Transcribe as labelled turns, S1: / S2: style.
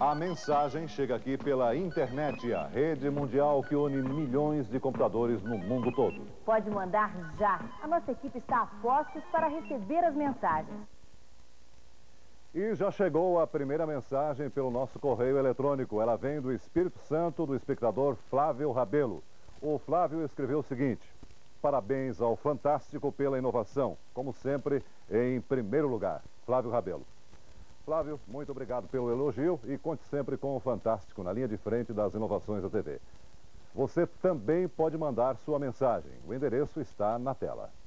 S1: A mensagem chega aqui pela internet, a rede mundial que une milhões de computadores no mundo todo.
S2: Pode mandar já. A nossa equipe está a postos para receber as mensagens.
S1: E já chegou a primeira mensagem pelo nosso correio eletrônico. Ela vem do Espírito Santo, do espectador Flávio Rabelo. O Flávio escreveu o seguinte: parabéns ao Fantástico pela inovação, como sempre, em primeiro lugar. Flávio Rabelo. Flávio, muito obrigado pelo elogio e conte sempre com o Fantástico na linha de frente das inovações da TV. Você também pode mandar sua mensagem. O endereço está na tela.